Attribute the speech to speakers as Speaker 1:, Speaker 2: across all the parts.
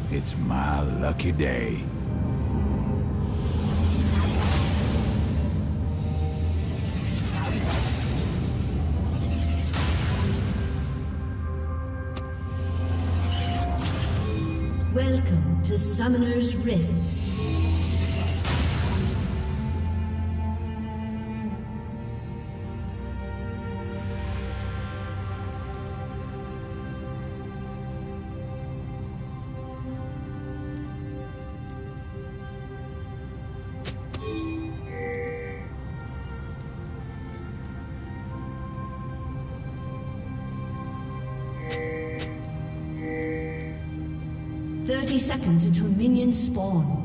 Speaker 1: It's my lucky day.
Speaker 2: Welcome to Summoner's Rift. Seconds until minions spawn.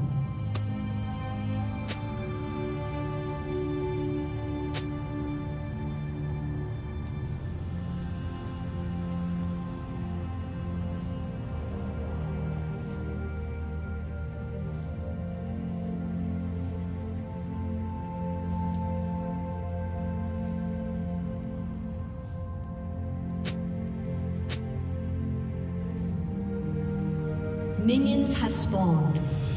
Speaker 2: Minions have spawned.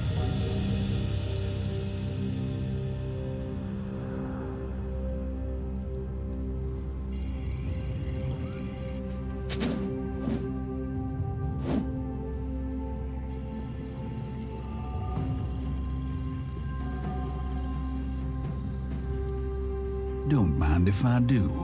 Speaker 1: Don't mind if I do.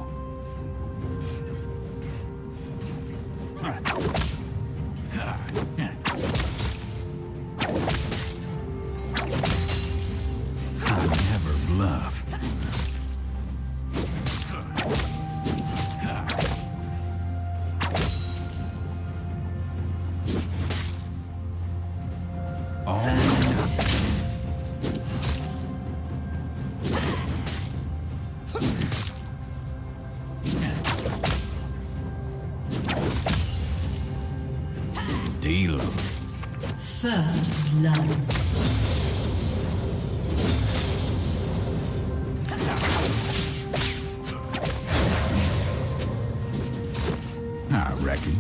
Speaker 1: First blood. I reckon.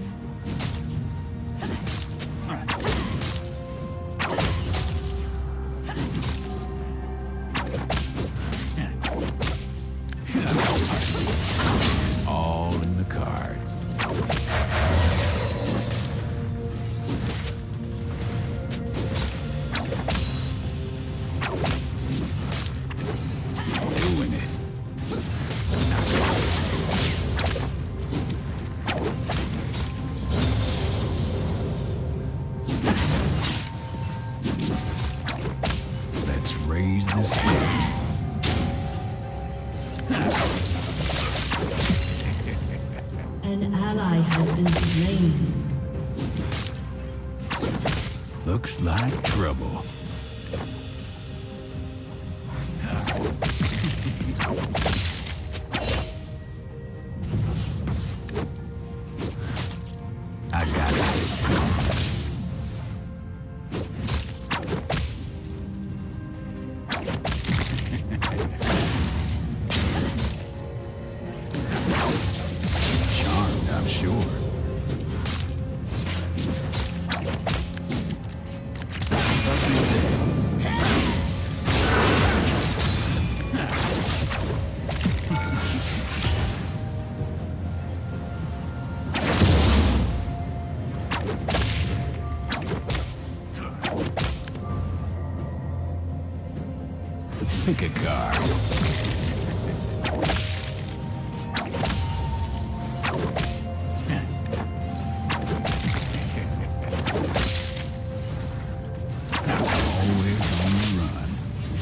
Speaker 1: All in the cards. Raise this place.
Speaker 2: An ally has been slain.
Speaker 1: Looks like trouble. I got this. Pick a card. Always on the run.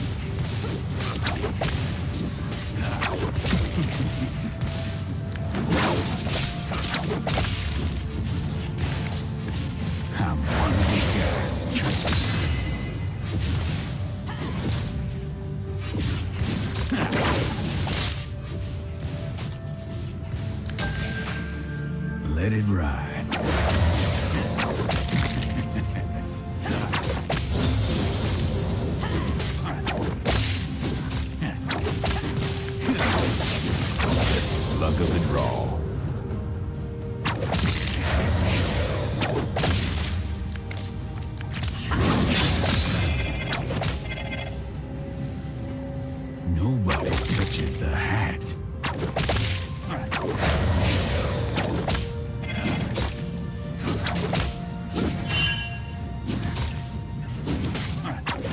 Speaker 1: I'm one of the guys.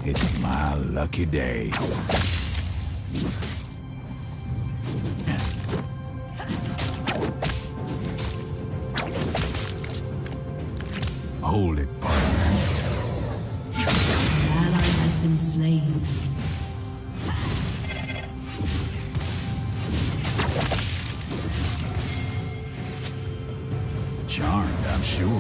Speaker 1: It's my lucky day. Hold it, partner.
Speaker 2: An ally has been slain.
Speaker 1: Charmed, I'm sure.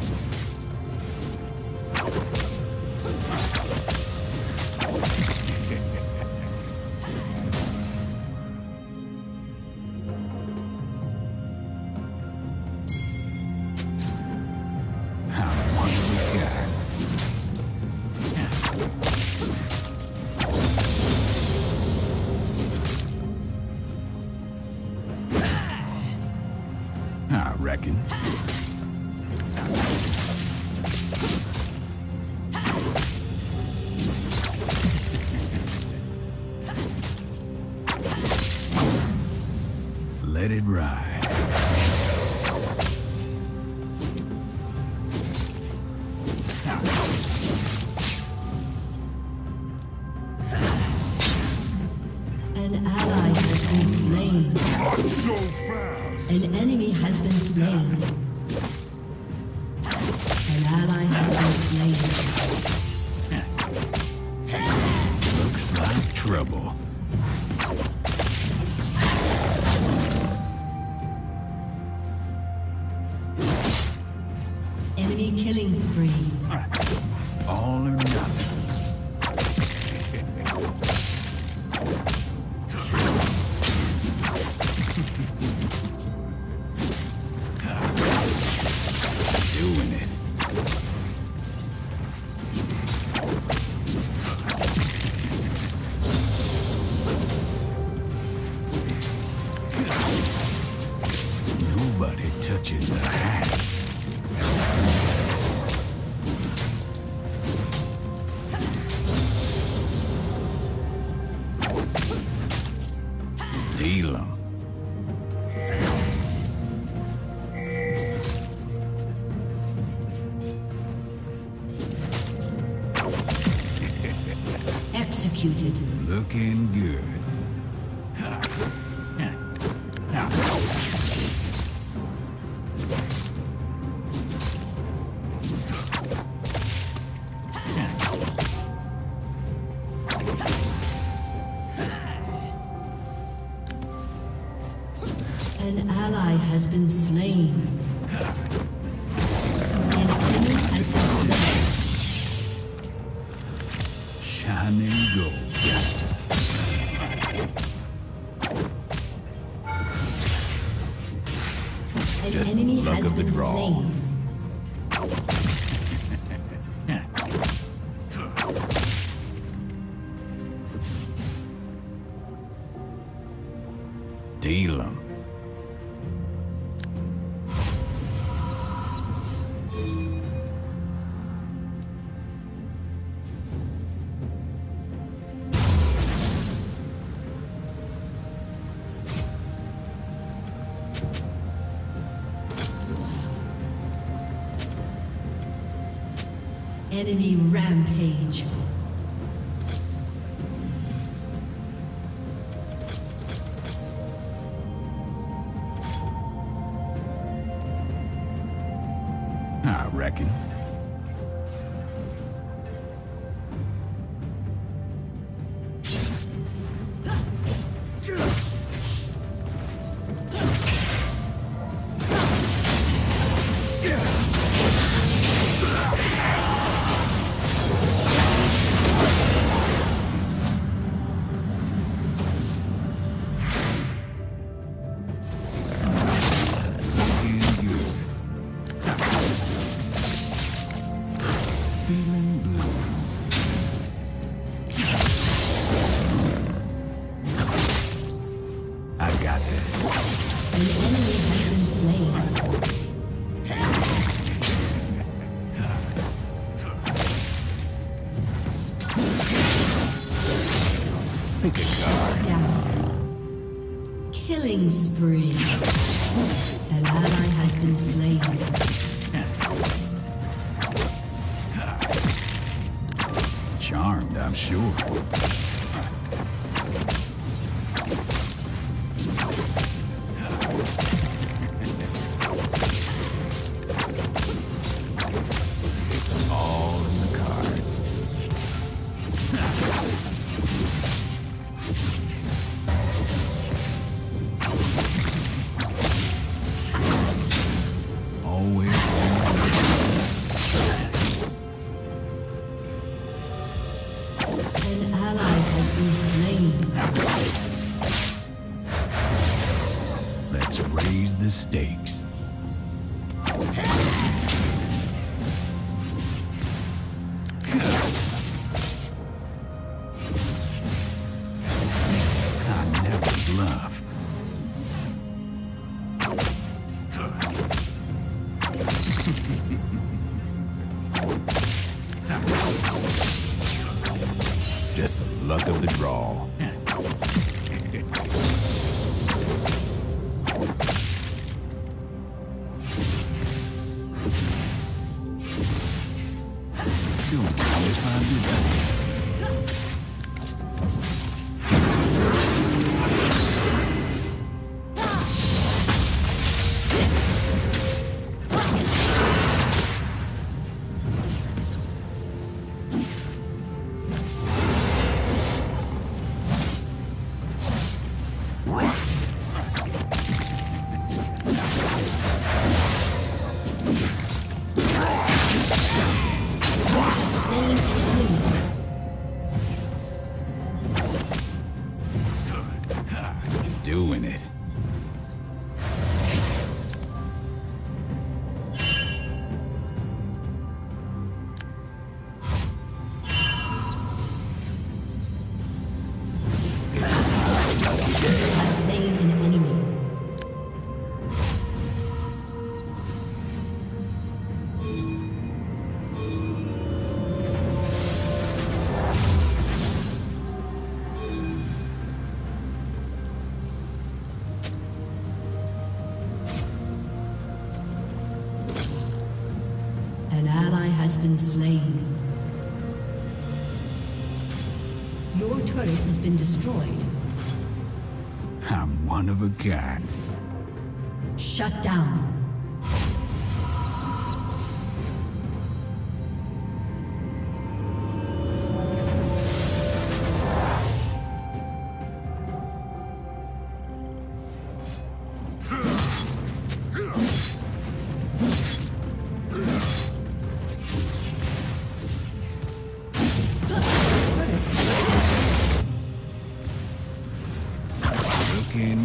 Speaker 1: I reckon. Let it ride.
Speaker 2: An ally has been slain.
Speaker 3: So fast!
Speaker 2: An enemy has been slain. An ally has been slain.
Speaker 1: Looks like trouble.
Speaker 2: Enemy killing spree.
Speaker 1: All or nothing. Doing it. Nobody touches the hat. Deal 'em.
Speaker 2: Executed.
Speaker 1: Looking good.
Speaker 2: An ally has been slain. An enemy has been slain.
Speaker 1: Shining gold.
Speaker 2: An
Speaker 1: Just
Speaker 2: enemy
Speaker 1: luck
Speaker 2: has
Speaker 1: of the
Speaker 2: been
Speaker 1: draw.
Speaker 2: slain.
Speaker 1: Deal 'em.
Speaker 2: Enemy rampage.
Speaker 1: I reckon. Feeling blue. I got this.
Speaker 2: An enemy has been slain.
Speaker 1: Pick a card.
Speaker 2: Down. Killing spree. An ally has been slain.
Speaker 1: Charmed, I'm sure. It's all in the cards. Always.
Speaker 2: An ally has been slain.
Speaker 1: Let's raise the stakes. I never bluff. Just the luck of the draw. Don't mind if I do that. Doing it.
Speaker 2: Has slain an enemy. An ally has been slain. Your turret has been destroyed.
Speaker 1: I'm one of a kind.
Speaker 2: Shut down.
Speaker 1: Looking.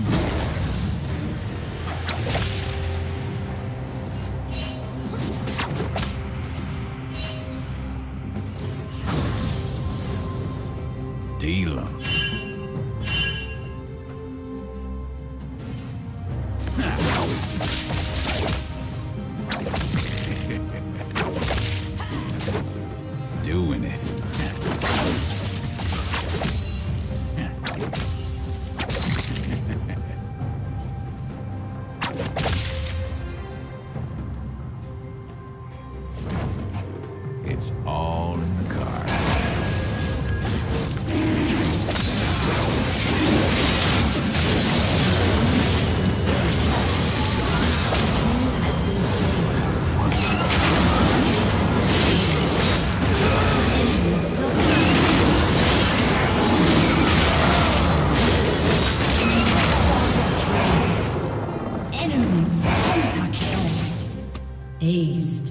Speaker 1: Deal 'em. Doing it. It's all in the cards.
Speaker 2: Has been slain. Enemy Pentakilled. Aced.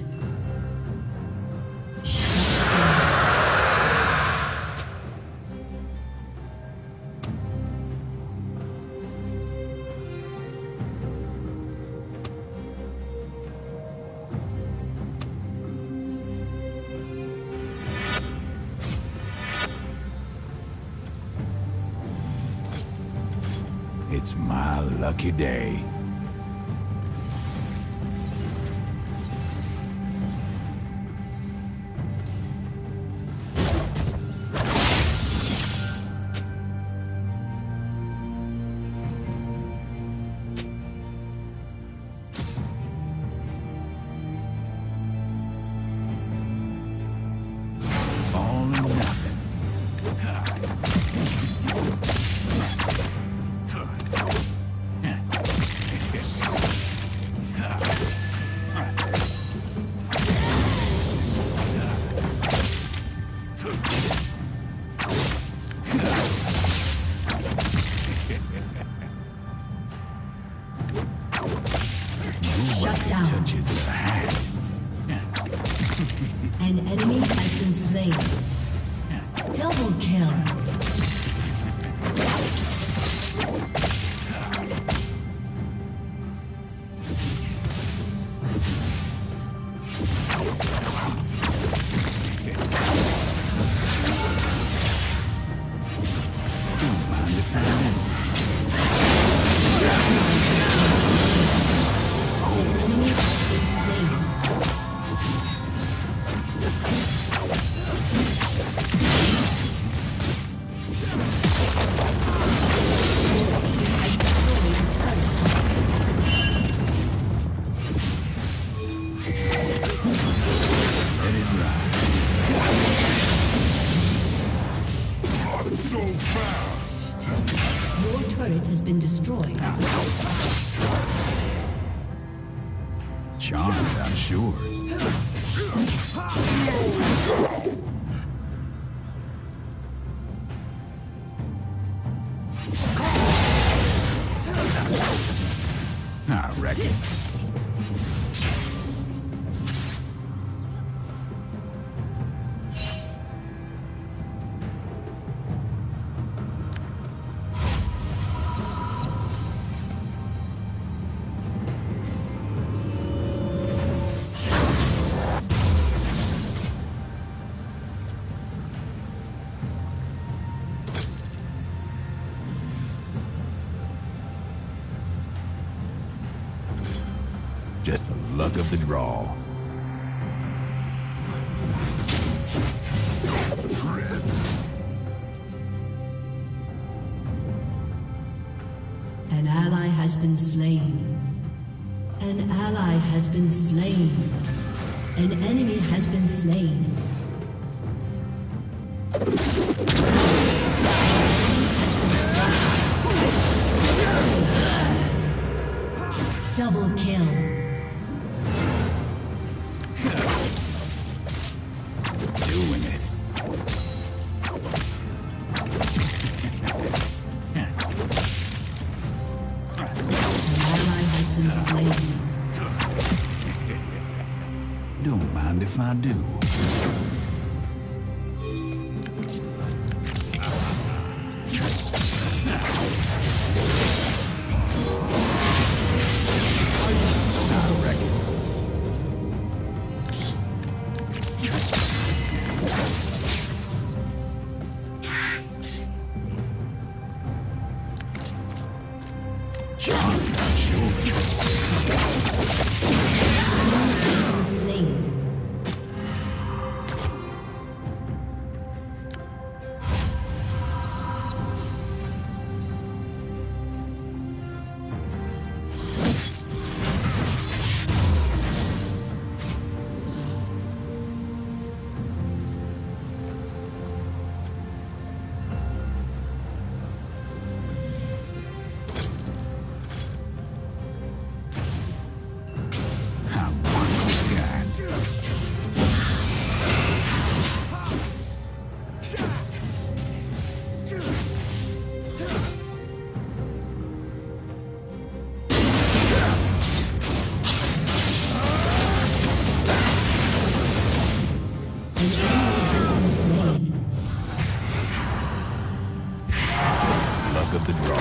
Speaker 1: It's my lucky day. All or nothing.
Speaker 2: An enemy has been slain. Double kill.
Speaker 3: So fast!
Speaker 2: Your turret has been destroyed.
Speaker 1: Charmed, I'm sure. I reckon. Just the luck of the draw.
Speaker 2: An ally has been slain. An ally has been slain. An enemy has been slain. Double kill.
Speaker 1: Doing it. Don't mind if I do. Of the draw.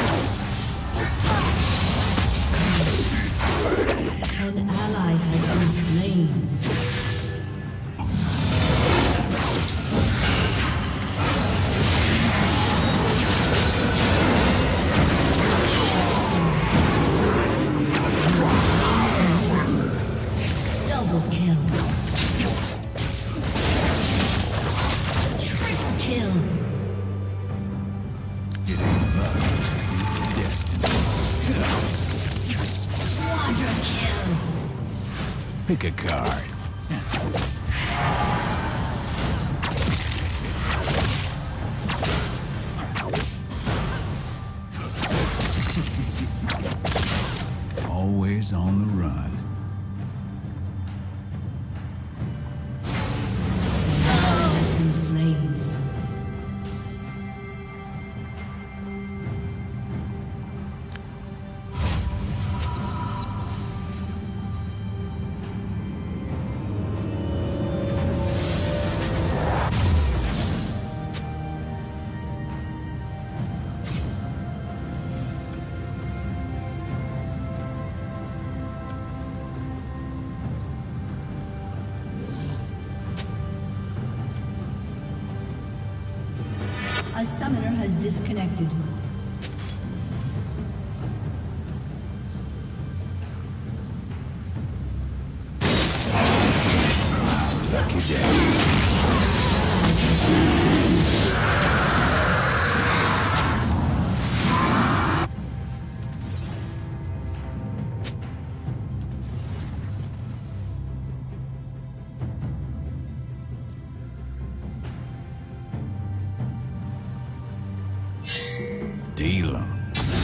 Speaker 2: An ally has been slain. Double kill. Triple kill.
Speaker 1: It ain't luck, it's destiny.
Speaker 2: Quadra kill.
Speaker 1: Pick a card. Always on the run.
Speaker 2: Has been slain. A summoner has disconnected.
Speaker 1: Lucky day. Deal 'em.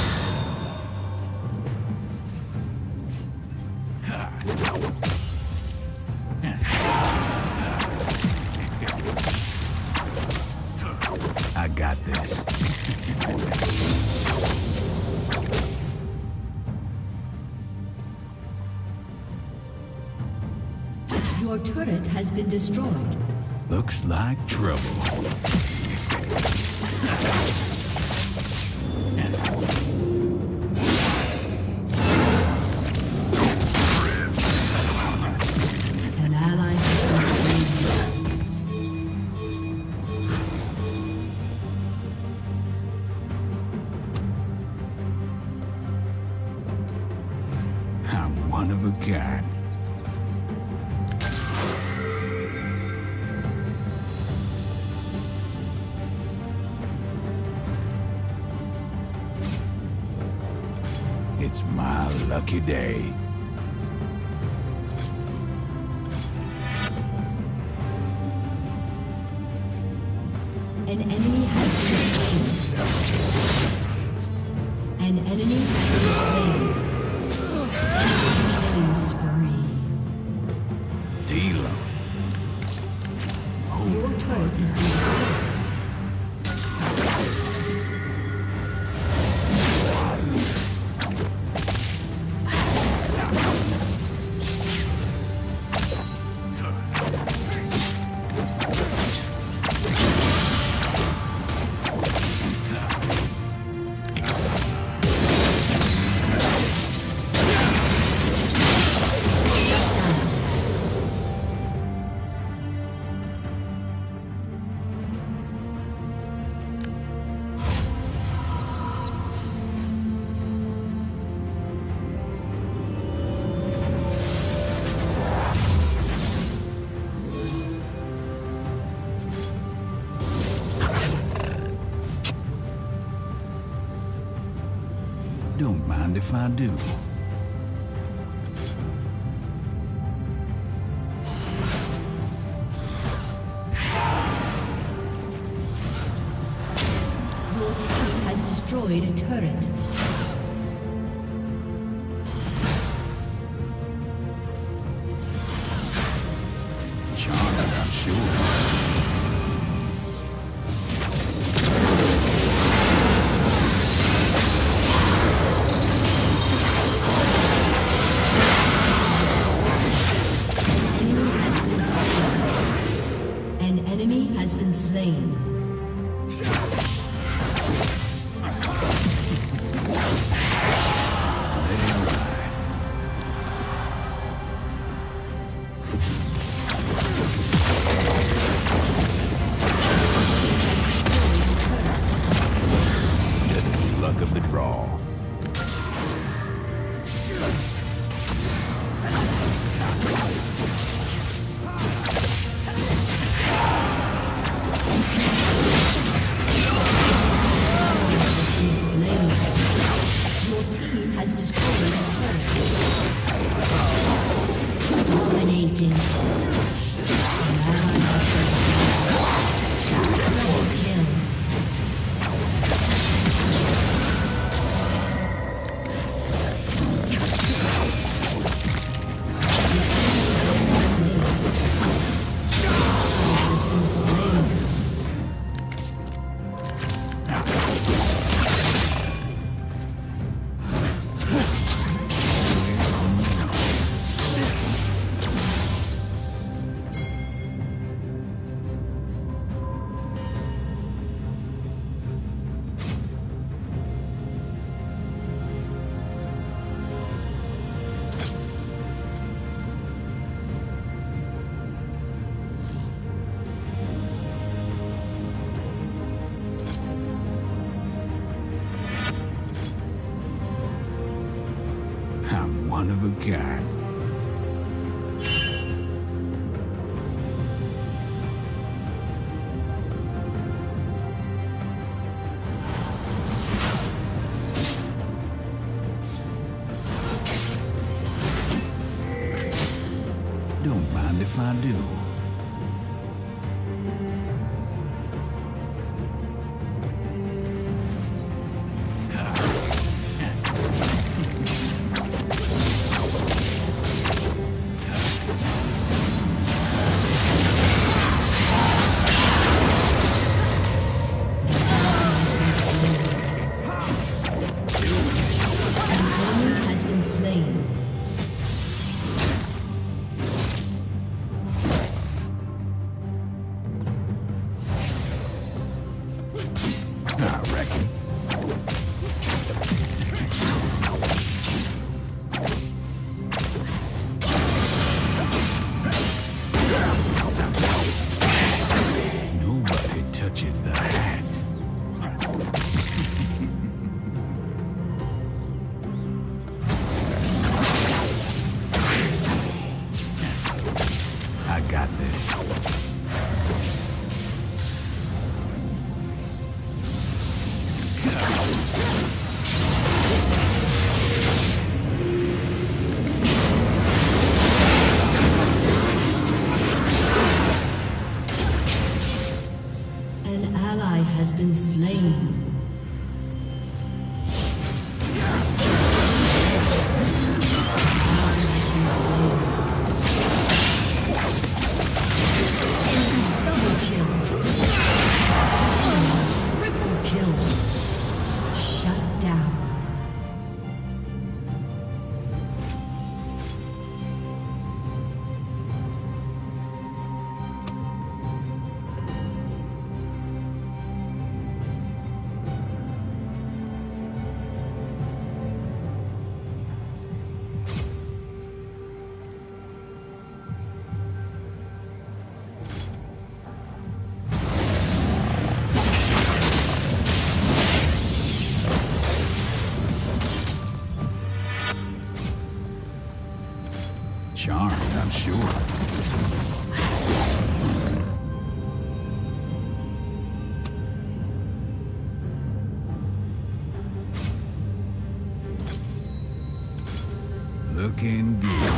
Speaker 1: I got this.
Speaker 2: Your turret has been destroyed.
Speaker 1: Looks like trouble.
Speaker 2: An ally has been slain.
Speaker 1: I'm one of a kind. It's my lucky day.
Speaker 2: An enemy has been slain. An enemy has been slain. Killing spree.
Speaker 1: Deal 'em.
Speaker 2: Your turret has been destroyed.
Speaker 1: Don't mind if I do.
Speaker 2: Your team has destroyed a turret.
Speaker 1: Charmed, I'm sure.
Speaker 2: An enemy has been slain.
Speaker 1: Just the luck of the draw. of a kind. Don't mind if I do.
Speaker 2: Has been slain. Double kill. Triple kill. Shut down.
Speaker 1: Charmed, I'm sure. Looking good.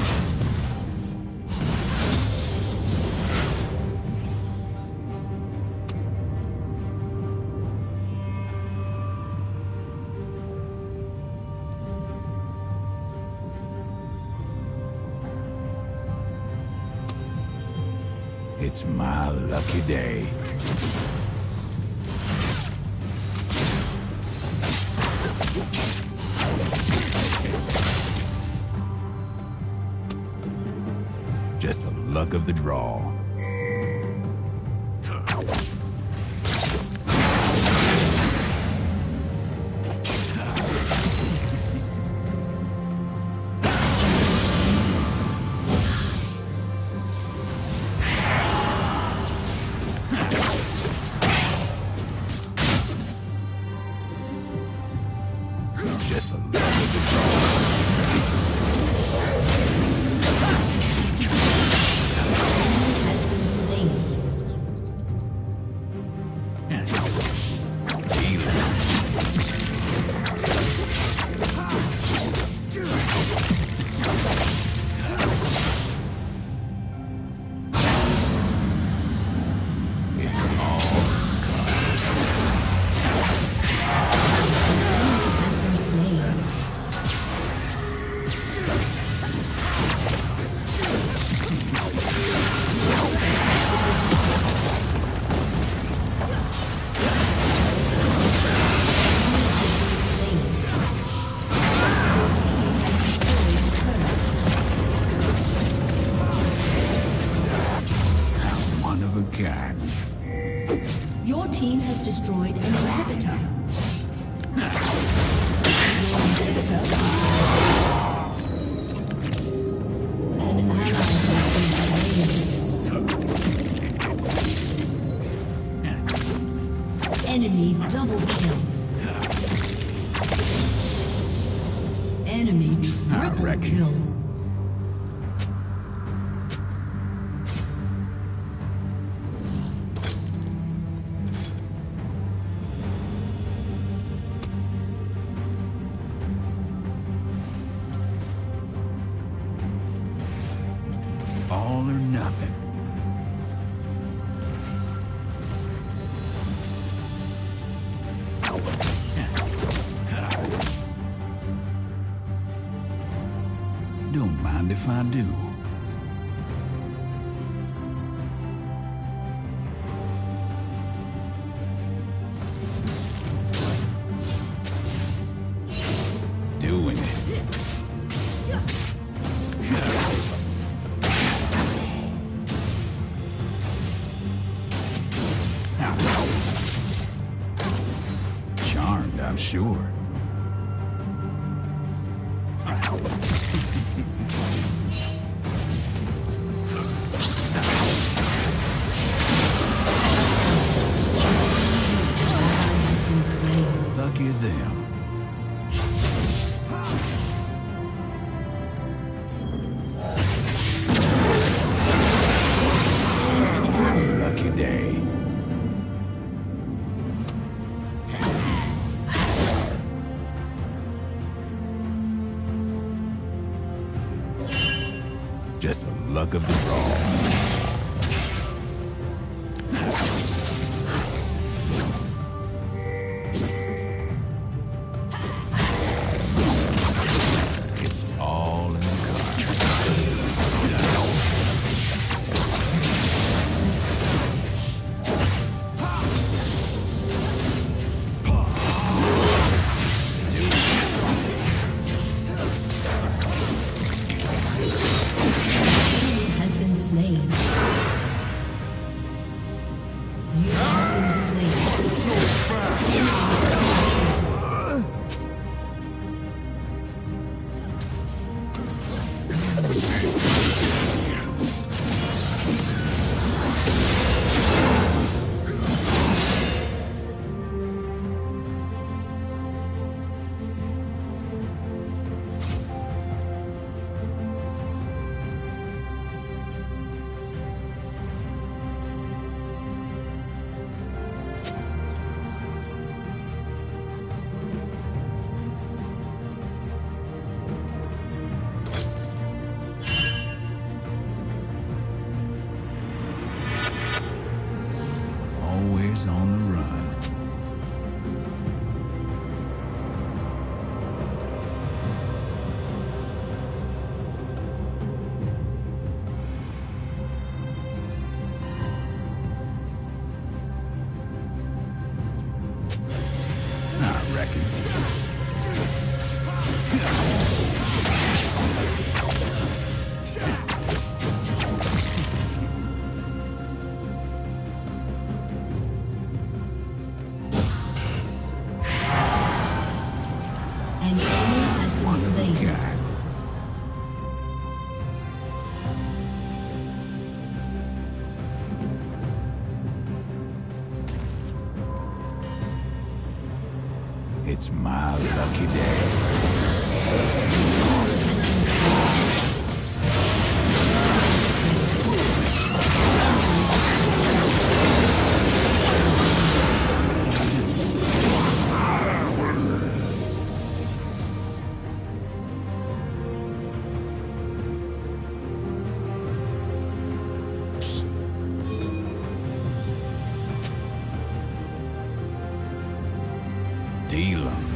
Speaker 1: It's my lucky day. Just the luck of the draw. Just the luck of the draw. Your team has destroyed an inhibitor. Your inhibitor. An ally has been slain. Enemy double kill. Enemy triple kill. if I do. Doing it. Charmed, I'm sure. Lucky them. Lucky day. Just the luck of the draw. Always on the run. I reckon.
Speaker 2: An enemy has been slain.
Speaker 1: God. It's my lucky day. Deal 'em.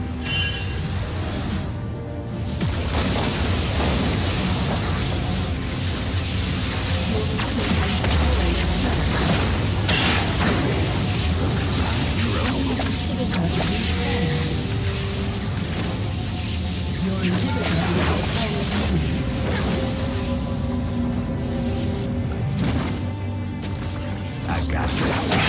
Speaker 1: I got this.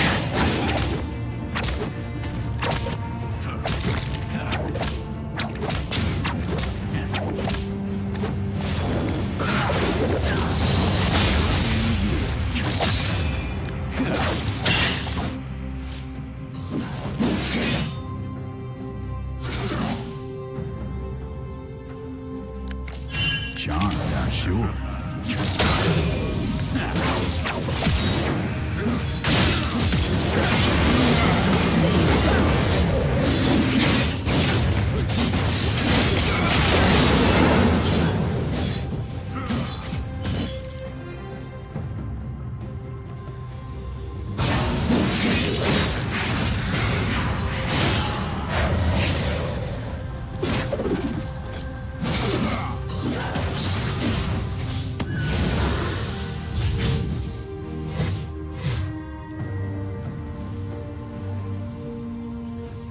Speaker 1: Charmed, I'm sure.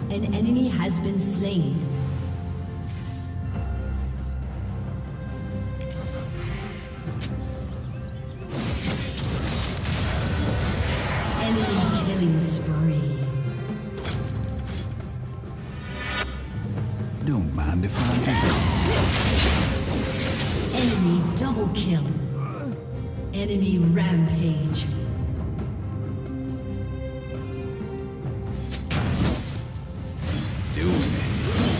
Speaker 2: An enemy has been slain. Enemy killing spree.
Speaker 1: Don't mind if I do.
Speaker 2: Enemy double kill. Enemy rampage.
Speaker 1: Doing it.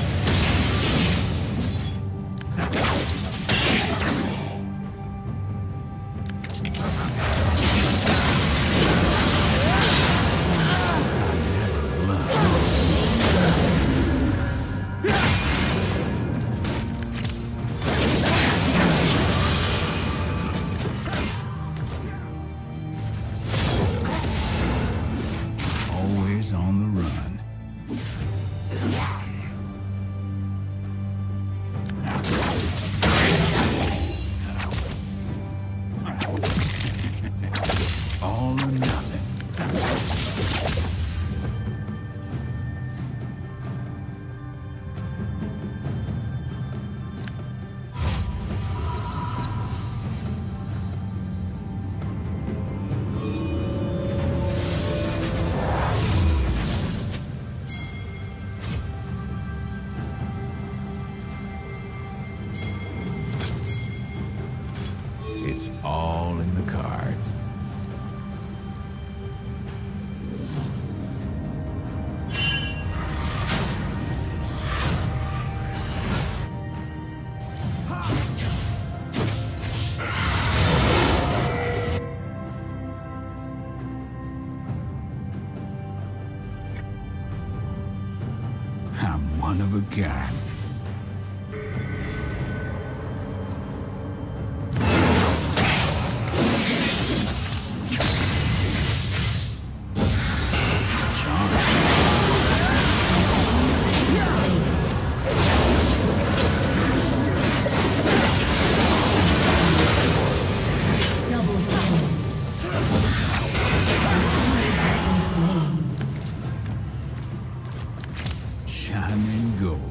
Speaker 1: Always on the run. All or nothing. It's all in the cards. I'm one of a kind. Shining gold.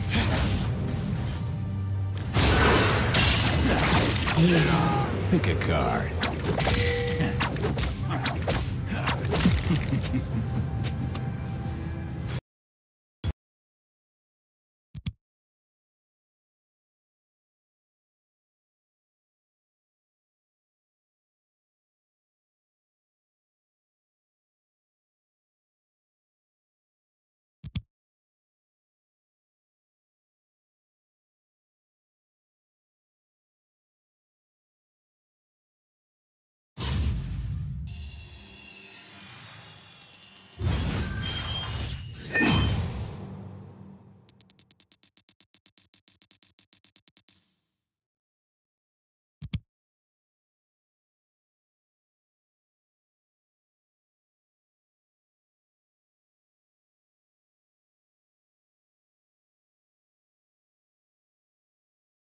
Speaker 1: Pick a card.